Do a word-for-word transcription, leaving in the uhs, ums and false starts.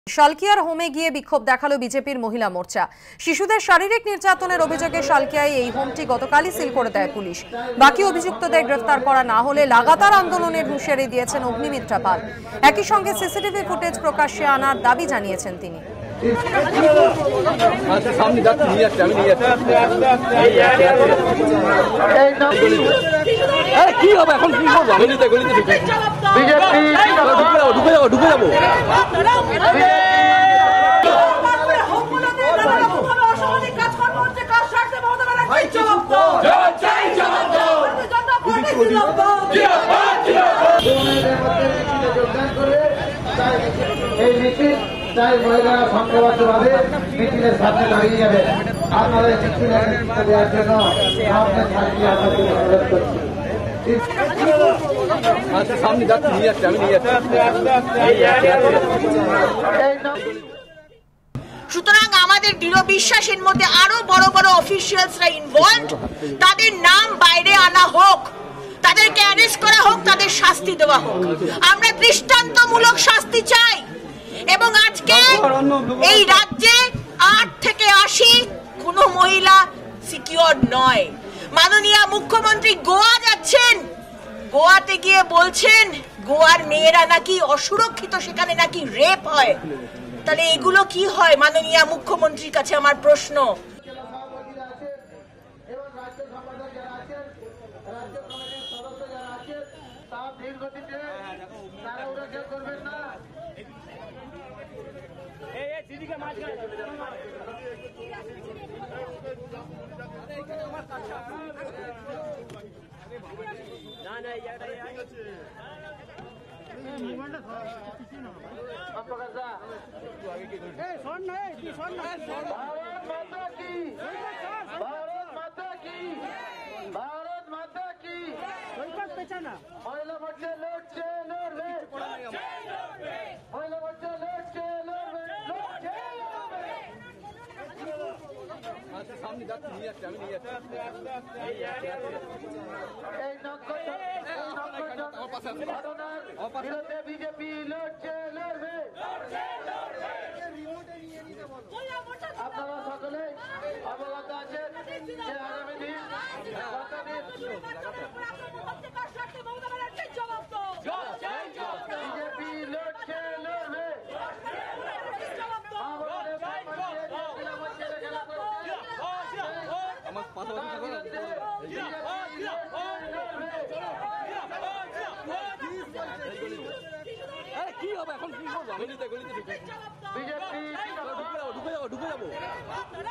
শালকিয়ার হোমে গিয়ে বিক্ষোভ দেখালো বিজেপির মহিলা মোর্চা। শিশুদের শারীরিক নির্যাতনের অভিযোগে শালকিয়ায় এই হোমটি গতকালই সিল করে দেয় পুলিশ। বাকি অভিযুক্তদের গ্রেফতার করা না হলে লাগাতার আন্দোলনের হুঁশিয়ারি দিয়েছেন অগ্নিমিত্রা পাল। একই সঙ্গে সিসিটিভি ফুটেজ প্রকাশ্যে আনার দাবি জানিয়েছেন তিনি। কি হবে এখন, কি করবো? গলিতে গলিতে ঢুকে ঢুকে যাবো ঢুকে যাবো এই মিছিল চাই মহিলারা সংঘবদ্ধভাবে মিছিলের সামনে দাঁড়িয়ে যাবে। আপনাদের মিছিলের নেতৃত্ব দেওয়ার জন্য সামনে থাকি আপনাদের অনুরোধ করছি। সামনে যাচ্ছি, নিয়ে যাচ্ছি, আমি নিয়ে যাচ্ছি। সুতরাং আমাদের দৃঢ় বিশ্বাসের মধ্যে আরো বড় বড় অফিসিয়ালসরা ইনভলভ, তাদের নাম বাইরে আনা হোক, তাদেরকে অ্যারেস্ট করা হোক, তাদের শাস্তি দেওয়া হোক। আমরা দৃষ্টান্তমূলক শাস্তি চাই। এবং আজকে এই রাজ্যে আট থেকে আশি কোন মহিলা সিকিউর নয়। মাননীয় মুখ্যমন্ত্রী গোয়া যাচ্ছেন, গোয়াতে গিয়ে বলছেন গোয়ার মেয়েরা নাকি অসুরক্ষিত, সেখানে নাকি রেপ হয়। তাহলে এগুলো কি হয়? মাননীয় মুখ্যমন্ত্রীর কাছে আমার প্রশ্ন। সামনে যাচ্ছি, নিয়ে যাচ্ছি, আমি নিয়ে যাচ্ছি। বিজেপি লড়ছে, লড়বে। আপনারা সকলে অবগত আছেন যে আগামী দিন বিজেপি লড়ছে, লড়বে। আমার পাশাপাশি কি হবে এখন, কি করবো? গলিতে গলিতে ঢুকে বিজেপি ঢুকে যাবো ঢুকে যাবো ঢুকে যাবো